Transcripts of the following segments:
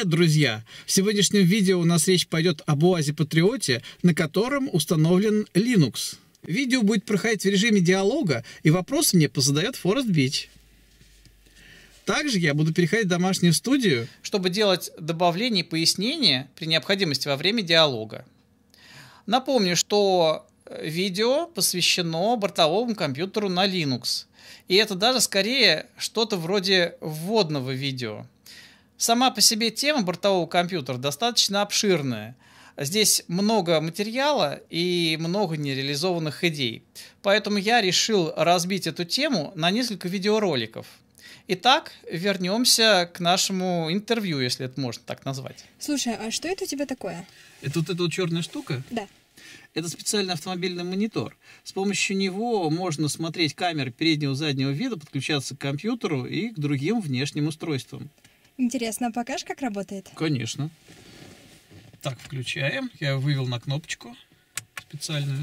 Привет, друзья! В сегодняшнем видео у нас речь пойдет об УАЗе Патриоте, на котором установлен Linux. Видео будет проходить в режиме диалога, и вопросы мне позадает Форест Бич. Также я буду переходить в домашнюю студию, чтобы делать добавления и пояснения при необходимости во время диалога. Напомню, что видео посвящено бортовому компьютеру на Linux. И это даже скорее что-то вроде вводного видео. Сама по себе тема бортового компьютера достаточно обширная. Здесь много материала и много нереализованных идей. Поэтому я решил разбить эту тему на несколько видеороликов. Итак, вернемся к нашему интервью, если это можно так назвать. Слушай, а что это у тебя такое? Это вот эта вот черная штука? Да. Это специальный автомобильный монитор. С помощью него можно смотреть камеры переднего и заднего вида, подключаться к компьютеру и к другим внешним устройствам. Интересно, а покажешь, как работает? Конечно. Так, включаем. Я вывел на кнопочку специальную.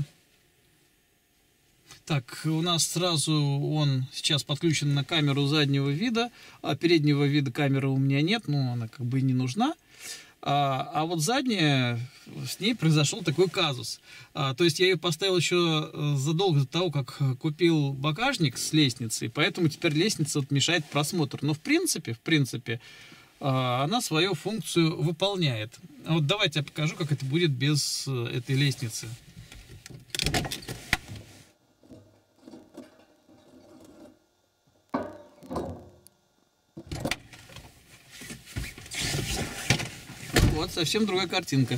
Так, у нас сразу он сейчас подключен на камеру заднего вида, а переднего вида камеры у меня нет, но она как бы и не нужна. А вот задняя, с ней произошел такой казус. То есть я ее поставил еще задолго до того, как купил багажник с лестницей, поэтому теперь лестница вот мешает просмотру. Но в принципе, она свою функцию выполняет. Вот давайте я покажу, как это будет без этой лестницы. Вот, совсем другая картинка.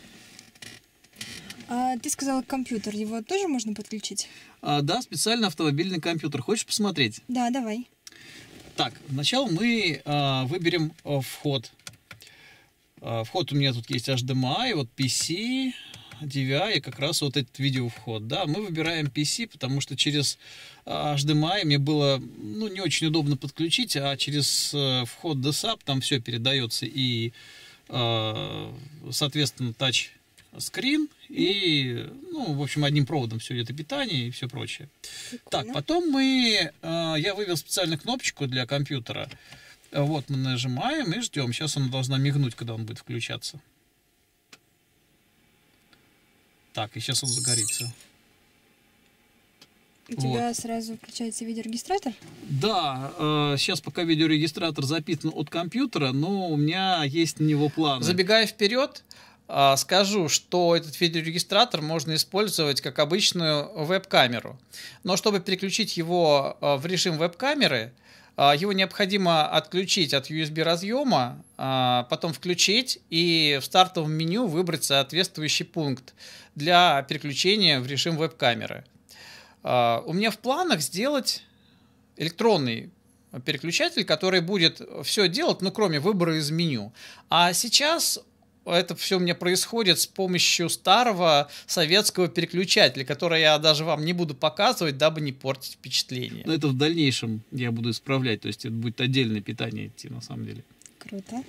А ты сказала компьютер, его тоже можно подключить? Да, специальный автомобильный компьютер. Хочешь посмотреть? Да, давай. Так, сначала мы выберем вход. Вход у меня тут есть HDMI, вот PC, DVI и как раз вот этот видеовход. Да, мы выбираем PC, потому что через HDMI мне было не очень удобно подключить, а через вход DSAP там все передается и соответственно тачскрин и, в общем, одним проводом все это питание и все прочее. Прикольно. Так, потом я вывел специальную кнопочку для компьютера. Вот мы нажимаем и ждем. Сейчас она должна мигнуть, когда он будет включаться. Так, и сейчас он загорится. У тебя сразу включается видеорегистратор? Да, сейчас пока видеорегистратор записан от компьютера, но у меня есть на него планы. Забегая вперед, скажу, что этот видеорегистратор можно использовать как обычную веб-камеру. Но чтобы переключить его в режим веб-камеры, его необходимо отключить от USB-разъема, потом включить и в стартовом меню выбрать соответствующий пункт для переключения в режим веб-камеры. У меня в планах сделать электронный переключатель, который будет все делать, кроме выбора из меню. А сейчас это все у меня происходит с помощью старого советского переключателя, который я даже вам не буду показывать, дабы не портить впечатление. Но это в дальнейшем я буду исправлять, то есть это будет отдельное питание идти на самом деле. Круто.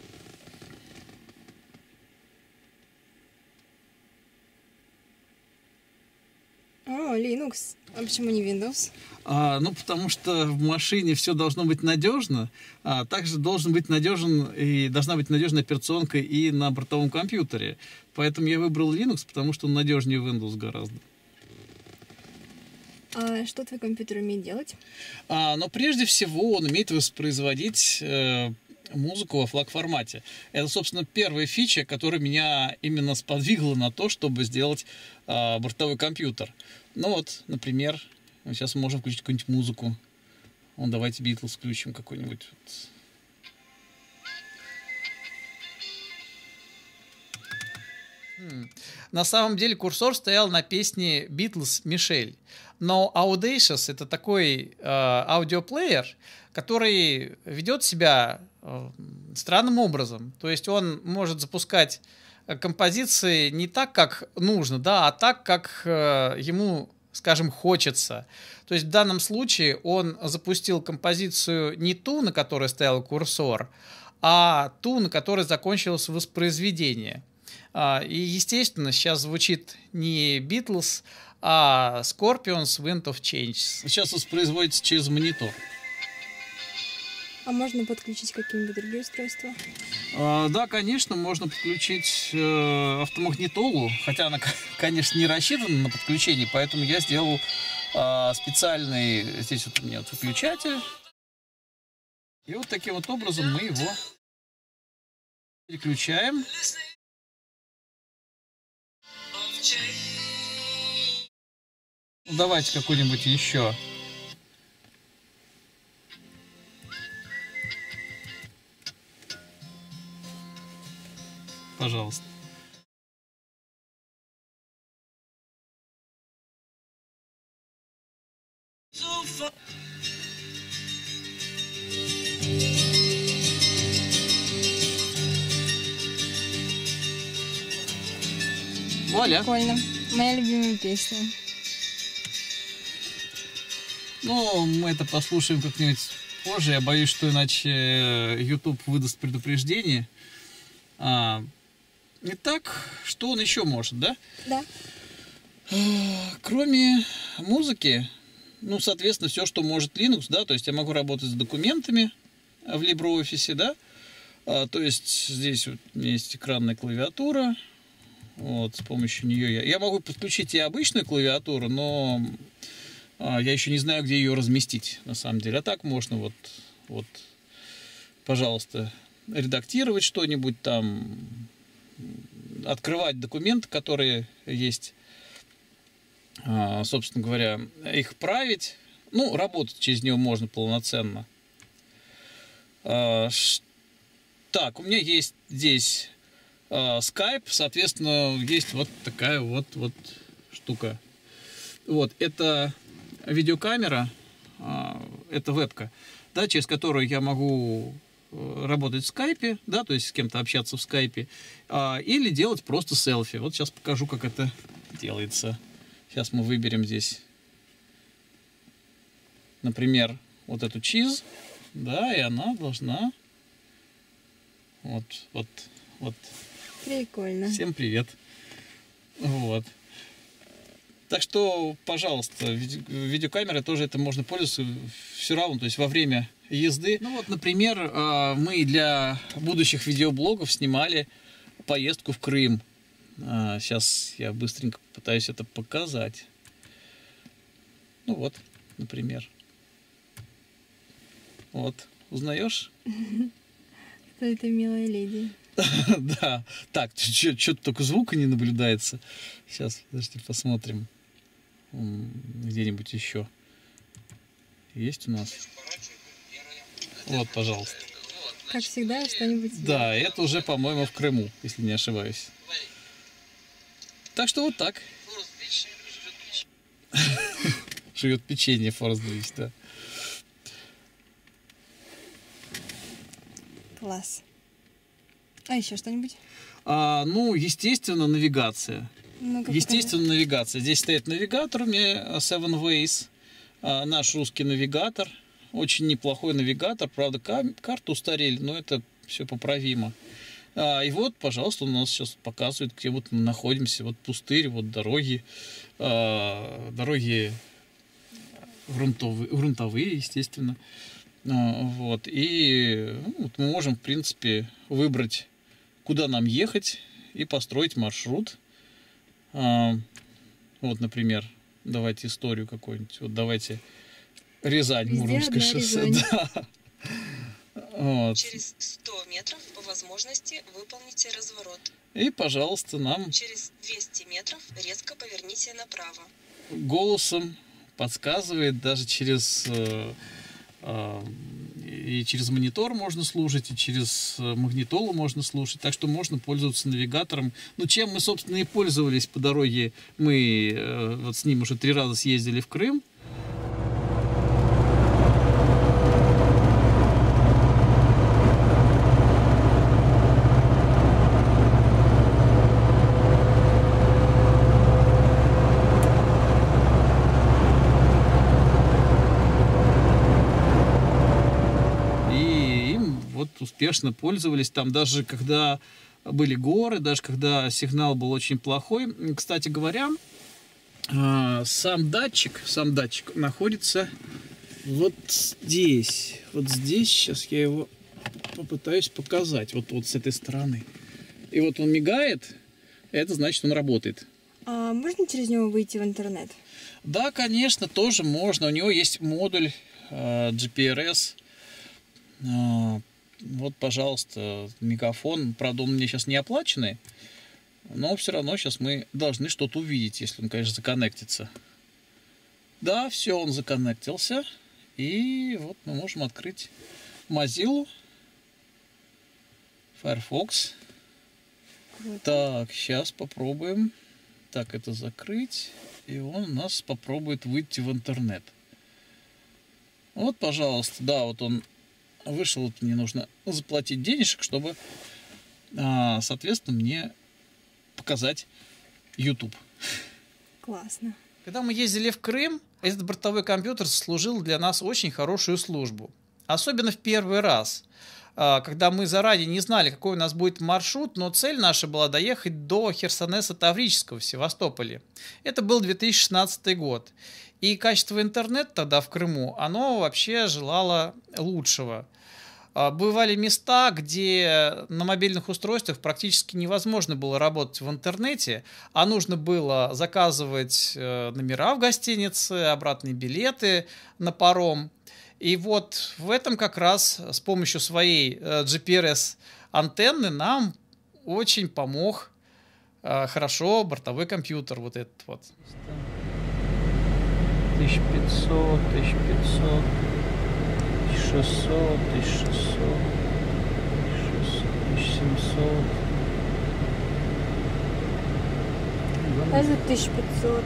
О, Linux. А почему не Windows? Потому что в машине все должно быть надежно, а также должна быть надежная операционка и на бортовом компьютере. Поэтому я выбрал Linux, потому что он надежнее Windows гораздо. А что твой компьютер умеет делать? Но прежде всего он умеет воспроизводить музыку во флаг-формате. Это, собственно, первая фича, которая меня именно сподвигла на то, чтобы сделать бортовой компьютер. Например, сейчас мы можем включить какую-нибудь музыку. Давайте Beatles включим какой-нибудь. На самом деле курсор стоял на песне Beatles «Мишель». Но Audacious — это такой аудиоплеер, который ведет себя странным образом. То есть он может запускать композиции не так, как нужно, а так, как ему, скажем, хочется. То есть в данном случае он запустил композицию не ту, на которой стоял курсор, а ту, на которой закончилось воспроизведение. И, естественно, сейчас звучит не Beatles, а Scorpions Wind of Change. Сейчас воспроизводится через монитор. А можно подключить какие-нибудь другие устройства? Да, конечно, можно подключить автомагнитолу, хотя она, конечно, не рассчитана на подключение, поэтому я сделал специальный, здесь вот у меня вот выключатель, и вот таким вот образом мы его переключаем. Давайте какой-нибудь еще. Пожалуйста. Вуаля. Прикольно. Моя любимая песня. Ну, мы это послушаем как-нибудь позже. Я боюсь, что иначе YouTube выдаст предупреждение. Итак, что он еще может, да? Да. Кроме музыки, ну, соответственно, все, что может Linux, да, то есть я могу работать с документами в LibreOffice, да, то есть здесь вот у меня есть экранная клавиатура, вот, с помощью нее я могу подключить и обычную клавиатуру, но я еще не знаю, где ее разместить, на самом деле. А так можно вот, пожалуйста, редактировать что-нибудь там, открывать документы, которые есть, собственно говоря, их править. Ну, работать через него можно полноценно. Так, у меня есть здесь Skype, соответственно, есть вот такая вот штука. Вот, это видеокамера, это вебка, да, через которую я могу работать в скайпе, да, то есть с кем-то общаться в скайпе, или делать просто селфи. Вот сейчас покажу, как это делается. Сейчас мы выберем здесь, например, вот эту чиз, да, и она должна вот. Прикольно. Всем привет. Вот. Так что, пожалуйста, видеокамерой тоже это можно пользоваться все равно, то есть во время езды. Ну вот, например, мы для будущих видеоблогов снимали поездку в Крым. Сейчас я быстренько пытаюсь это показать. Ну вот, например. Вот, узнаешь? Кто эта милая леди? Да. Так, что-то только звука не наблюдается. Сейчас, подожди, посмотрим. Где-нибудь еще. Есть у нас? Вот, пожалуйста. Как всегда, что-нибудь. Да, это уже, по-моему, в Крыму, если не ошибаюсь. Так что вот так. Живет печенье, Форест Бич, да. Класс. А еще что-нибудь? Ну, естественно, навигация. Ну-ка, Естественно, навигация. Здесь стоит навигатор у меня Seven Ways. Наш русский навигатор. Очень неплохой навигатор. Правда, карты устарели, но это все поправимо. И вот, пожалуйста, он у нас сейчас показывает, где вот мы находимся. Вот пустырь, вот дороги. Дороги грунтовые, естественно. Вот. И вот мы можем, в принципе, выбрать, куда нам ехать, и построить маршрут. Вот, например, давайте историю какую-нибудь. Вот давайте Рязань, Везде Мурманское одна шоссе. Рязань. Да. Вот. Через 100 метров по возможности выполните разворот. И, пожалуйста, нам Через 200 метров резко поверните направо. голосом подсказывает, даже через и через монитор можно слушать, и через магнитолу можно слушать, так что можно пользоваться навигатором. Ну, чем мы, собственно, и пользовались по дороге. Мы вот с ним уже 3 раза съездили в Крым. Успешно пользовались. Там даже когда были горы, даже когда сигнал был очень плохой. Кстати говоря, сам датчик находится вот здесь сейчас я его попытаюсь показать, вот с этой стороны. И вот он мигает, это значит, он работает. А можно через него выйти в интернет? Да, конечно, тоже можно. У него есть модуль GPRS. Вот, пожалуйста, мегафон. Правда, он у меня сейчас не оплаченный, но все равно сейчас мы должны что-то увидеть, если он, конечно, законнектится. Да, все, он законнектился. И вот мы можем открыть Mozilla, Firefox. Так, сейчас попробуем. Так, это закрыть. И он у нас попробует выйти в интернет. Вот, пожалуйста. Да, вот он вышел. Вот мне нужно заплатить денежек, чтобы, соответственно, мне показать YouTube. Классно. Когда мы ездили в Крым, этот бортовой компьютер служил для нас очень хорошую службу. Особенно в первый раз, когда мы заранее не знали, какой у нас будет маршрут, но цель наша была доехать до Херсонеса Таврического в Севастополе. Это был 2016 год. И качество интернета тогда в Крыму, оно вообще желало лучшего. Бывали места, где на мобильных устройствах практически невозможно было работать в интернете, а нужно было заказывать номера в гостинице, обратные билеты на паром. И вот в этом как раз с помощью своей GPRS-антенны нам очень помог хорошо бортовой компьютер вот этот вот. 1500, 1500, 1600, 1600, 1700. Это 1500.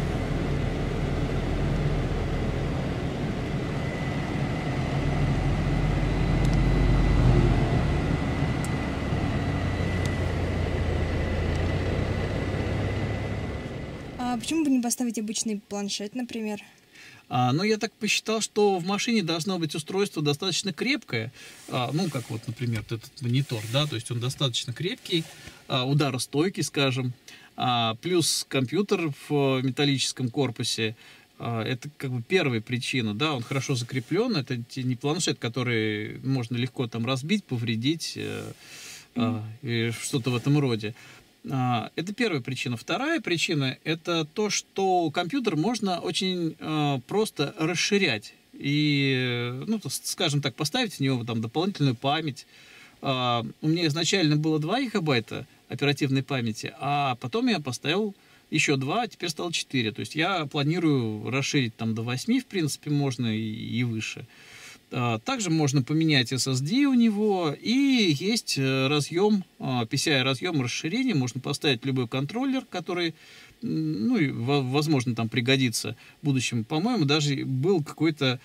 А почему бы не поставить обычный планшет, например? Ну, я так посчитал, что в машине должно быть устройство достаточно крепкое. Ну, как вот, например, этот монитор, да, то есть он достаточно крепкий, ударостойкий, скажем. Плюс компьютер в металлическом корпусе. Это как бы первая причина, да, он хорошо закреплен. Это не планшет, который можно легко там разбить, повредить, и что-то в этом роде. Это первая причина. Вторая причина – это то, что компьютер можно очень просто расширять. И, ну, скажем так, поставить в него там дополнительную память. У меня изначально было 2 гигабайта оперативной памяти, а потом я поставил еще 2, а теперь стало 4. То есть я планирую расширить там до 8, в принципе, можно и выше. Также можно поменять SSD у него, и есть разъем, PCI-разъем расширения, можно поставить любой контроллер, который, ну, возможно, там пригодится в будущем. По-моему, даже был какой-то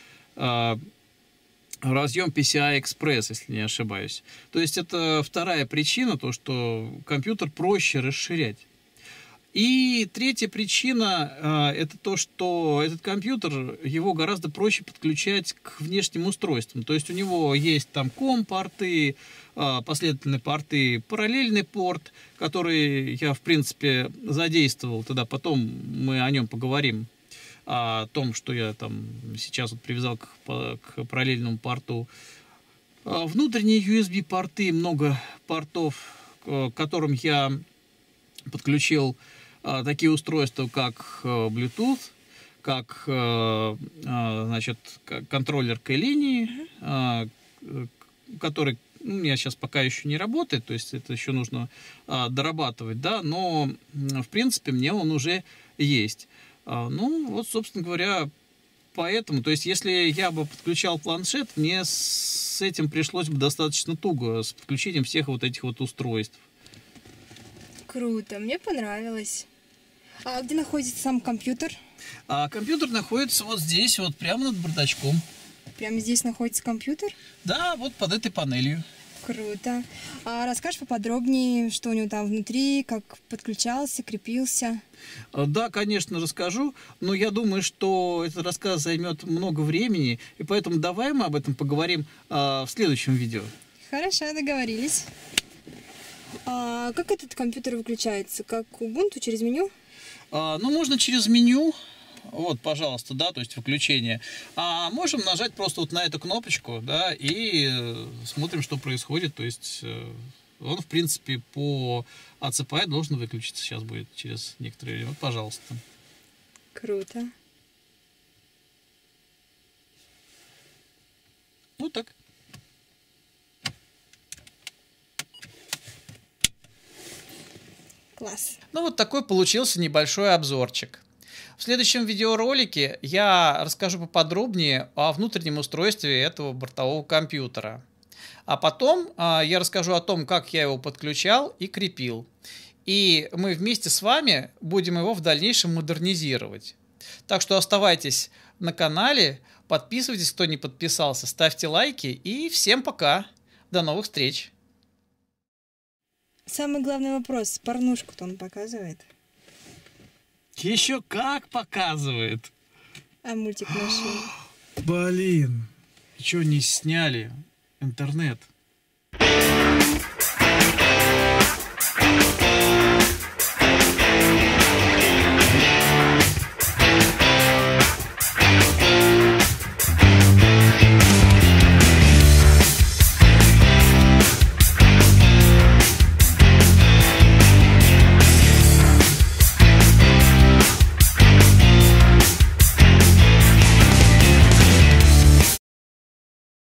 разъем PCI Express, если не ошибаюсь. То есть это вторая причина, то, что компьютер проще расширять. И третья причина это то, что этот компьютер, его гораздо проще подключать к внешним устройствам. То есть у него есть там COM-порты, последовательные порты, параллельный порт, который я, в принципе, задействовал. Тогда потом мы о нем поговорим, о том, что я там сейчас вот привязал к параллельному порту. Внутренние USB-порты, много портов, к которым я подключил такие устройства, как Bluetooth, как, значит, контроллер K-линии, который у меня сейчас пока еще не работает, то есть это еще нужно дорабатывать, да, но, в принципе, мне он уже есть. Ну, вот, собственно говоря, поэтому, то есть если я бы подключал планшет, мне с этим пришлось бы достаточно туго, с подключением всех вот этих вот устройств. Круто, мне понравилось. А где находится сам компьютер? Компьютер находится вот здесь, вот прямо над бардачком. Прямо здесь находится компьютер? Да, вот под этой панелью. Круто. А расскажешь поподробнее, что у него там внутри, как подключался, крепился? Да, конечно, расскажу, но я думаю, что этот рассказ займет много времени, и поэтому давай мы об этом поговорим в следующем видео. Хорошо, договорились. А как этот компьютер выключается? Как Ubuntu через меню? Ну, можно через меню, Вот, пожалуйста, да, то есть выключение. А можем нажать просто вот на эту кнопочку, да, и смотрим, что происходит. То есть он, в принципе, по ACPI должен выключиться. Сейчас будет через некоторое время. Вот, пожалуйста. Круто. Вот так. Класс. Ну, вот такой получился небольшой обзорчик. В следующем видеоролике я расскажу поподробнее о внутреннем устройстве этого бортового компьютера. А потом я расскажу о том, как я его подключал и крепил. И мы вместе с вами будем его в дальнейшем модернизировать. Так что оставайтесь на канале, подписывайтесь, кто не подписался, ставьте лайки и всем пока. До новых встреч. Самый главный вопрос. Порнушку-то он показывает? Еще как показывает. А мультик нашел? Блин. Что не сняли? Интернет.